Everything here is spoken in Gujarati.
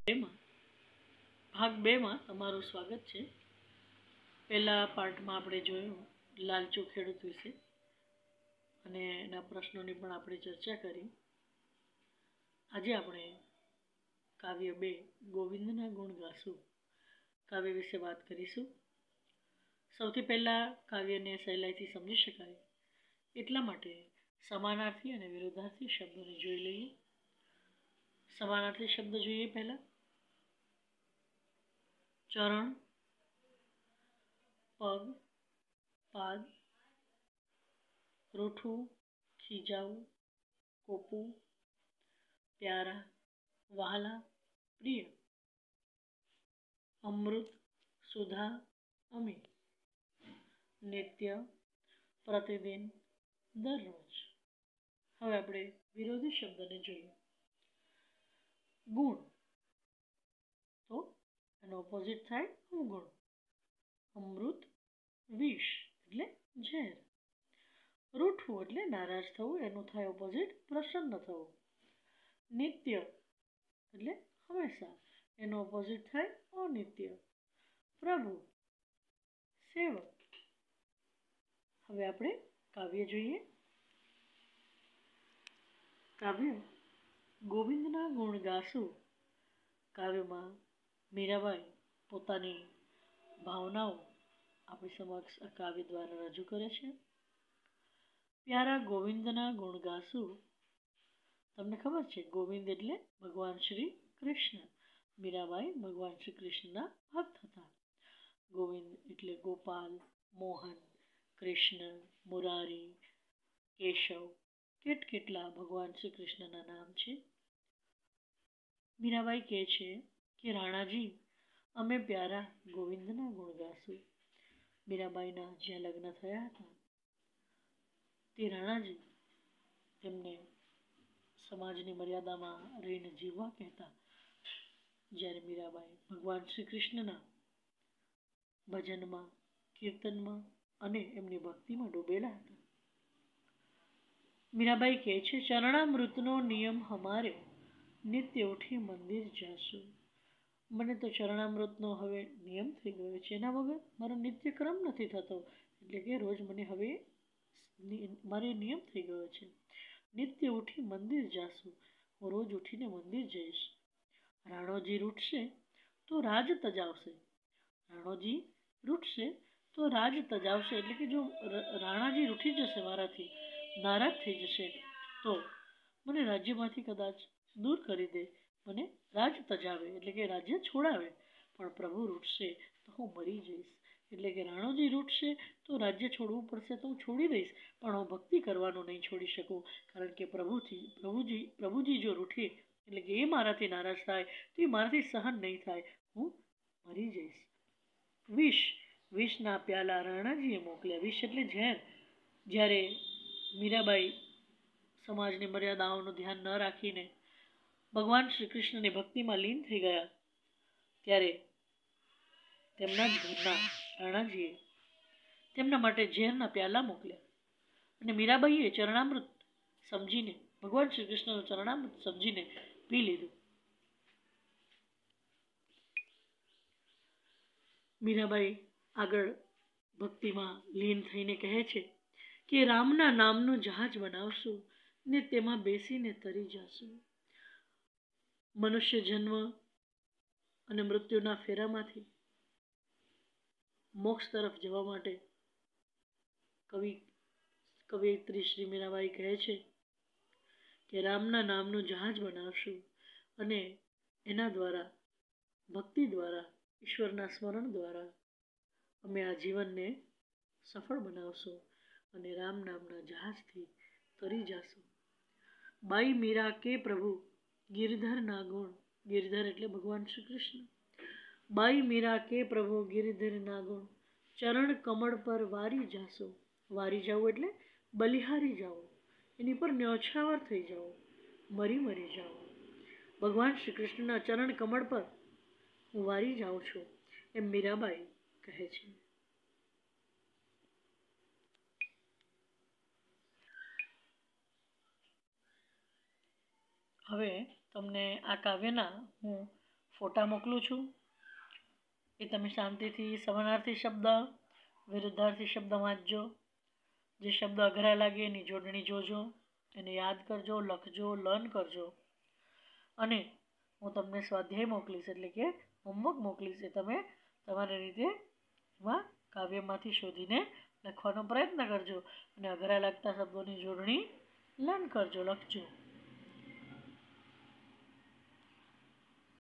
બેમાં ભાગ બેમાં તમારું સ્વાગત છે. પહેલા પાર્ટમાં આપણે જોયું લાલચુ ખેડૂત વિશે અને એના પ્રશ્નોની પણ આપણે ચર્ચા કરી. આજે આપણે કાવ્ય 2 ગોવિંદના ગુણ ગાશું કાવ્ય વિશે વાત કરીશું. સૌથી પહેલાં કાવ્યને સહેલાઈથી સમજી શકાય એટલા માટે સમાનાર્થી અને વિરોધાર્થી શબ્દોને જોઈ લઈએ. સમાનાર્થી શબ્દ જોઈએ. પહેલા ચરણ, પગ, પાદ, રૂઠવું, ખીજાવું, કોપવું, પ્યારા, વહાલા, પ્રિય, અમૃત, સુધા, અમી, નિત્ય, પ્રતિદિન, દરરોજ. હવે આપણે વિરોધી શબ્દને જોઈએ. ગુણ તો એનો ઓપોઝિટ થાય અવગુણ. અમૃત વિષ એટલે ઝેર. રૂઠવું એટલે નારાજ થવું, એનું થાય ઓપોઝિટ પ્રસન્ન થવું. નિત્ય એટલે હંમેશા, એનો ઓપોઝિટ થાય અનિત્ય. પ્રભુ સેવક. હવે આપણે કાવ્ય જોઈએ. કાવ્ય ગોવિંદના ગુણ ગાશું કાવ્યમાં મીરાબાઈ પોતાની ભાવનાઓ આપણી સમક્ષ આ કાવ્ય દ્વારા રજૂ કરે છે. પ્યારા ગોવિંદના ગુણ ગાશું. તમને ખબર છે ગોવિંદ એટલે ભગવાન શ્રી કૃષ્ણ. મીરાબાઈ ભગવાન શ્રી કૃષ્ણના ભક્ત હતા. ગોવિંદ એટલે ગોપાલ, મોહન, કૃષ્ણ, મુરારી, કેશવ, કેટલા ભગવાન શ્રી કૃષ્ણના નામ છે. મીરાબાઈ કહે છે કે રાણાજી, અમે પ્યારા ગોવિંદના ગુણ ગાશું. મીરાબાઈના જ્યાં લગ્ન થયા હતા તે રાણાજી તેમને સમાજની મર્યાદામાં રહીને જીવવા કહેતા, જ્યારે મીરાબાઈ ભગવાન શ્રી કૃષ્ણના ભજનમાં, કીર્તનમાં અને એમની ભક્તિમાં ડૂબેલા હતા. મીરાબાઈ કહે છે, ચરણામૃતનો નિયમ હમારે, નિત્ય ઉઠી મંદિર જાશું. મને તો ચરણામૃતનો હવે નિયમ થઈ ગયો છે. એના વગર મારો નિત્યક્રમ નથી થતો. એટલે કે રોજ મને હવે મારે નિયમ થઈ ગયો છે. નિત્ય ઉઠી મંદિર જાશું. હું રોજ ઉઠીને મંદિર જઈશ. રાણોજી રૂઠશે તો રાજ તજાવશે. રાણોજી રૂઠશે તો રાજ તજાવશે. એટલે કે જો રાણાજી રૂઠી જશે, મારાથી નારાજ થઈ જશે, તો મને રાજ્યમાંથી કદાચ દૂર કરી દે, મને રાજ તજાવે એટલે કે રાજ્ય છોડાવે. પણ પ્રભુ રૂઠશે તો હું મરી જઈશ. એટલે કે રાણોજી રૂઠશે તો રાજ્ય છોડવું પડશે તો હું છોડી દઈશ, પણ હું ભક્તિ કરવાનું નહીં છોડી શકું. કારણ કે પ્રભુજી જો રૂઠે એટલે કે એ મારાથી નારાજ થાય તો એ મારાથી સહન નહીં થાય, હું મરી જઈશ. વિષના પ્યાલા રાણાજીએ મોકલ્યા. વિષ એટલે ઝેર. જ્યારે મીરાબાઈ સમાજની મર્યાદાઓનું ધ્યાન ન રાખીને ભગવાન શ્રી કૃષ્ણની ભક્તિમાં લીન થઈ ગયા, ત્યારે તેમના જ ઘરના રાણાજીએ તેમના માટે ઝેરના પ્યાલા મોકલ્યા. અને મીરાબાઈએ ચરણામૃત સમજીને, ભગવાન શ્રી કૃષ્ણનું ચરણામૃત સમજીને પી લીધું. મીરાબાઈ આગળ ભક્તિમાં લીન થઈને કહે છે કે રામના નામનું જહાજ બનાવશું ને તેમાં બેસીને તરી જશું. મનુષ્ય જન્મ અને મૃત્યુના ફેરામાંથી મોક્ષ તરફ જવા માટે કવિયત્રી શ્રી મીરાબાઈ કહે છે કે રામના નામનું જહાજ બનાવશું અને એના દ્વારા, ભક્તિ દ્વારા, ઈશ્વરના સ્મરણ દ્વારા અમે આ જીવનને સફળ બનાવશું અને રામ નામના જહાજથી તરી જશું. બાઈ મીરા કે પ્રભુ ગિરધરના ગુણ. ગિરધર એટલે ભગવાન શ્રી કૃષ્ણ. બાઈ મીરા કે પ્રભુ ગિરધરના ગુણ, ચરણ કમળ પર વારી જાશો. વારી જવું એટલે બલિહારી જાઓ, એની પર ન્યોછાવર થઈ જાઓ, મરી જાઓ. ભગવાન શ્રી કૃષ્ણના ચરણ કમળ પર હું વારી જાઉં છું, એમ મીરાબાઈ કહે છે. હવે તમને આ કાવ્યના હું ફોટા મોકલું છું, એ તમે શાંતિથી સમાનાર્થી શબ્દ, વિરુદ્ધાર્થી શબ્દ વાંચજો. જે શબ્દ અઘરા લાગે એની જોડણી જોજો, એને યાદ કરજો, લખજો, લર્ન કરજો. અને હું તમને સ્વાધ્યાય મોકલીશ, એટલે કે હોમવર્ક મોકલીશ, એ તમે તમારી રીતે એમાં કાવ્યમાંથી શોધીને લખવાનો પ્રયત્ન કરજો અને અઘરા લાગતા શબ્દોની જોડણી લર્ન કરજો, લખજો.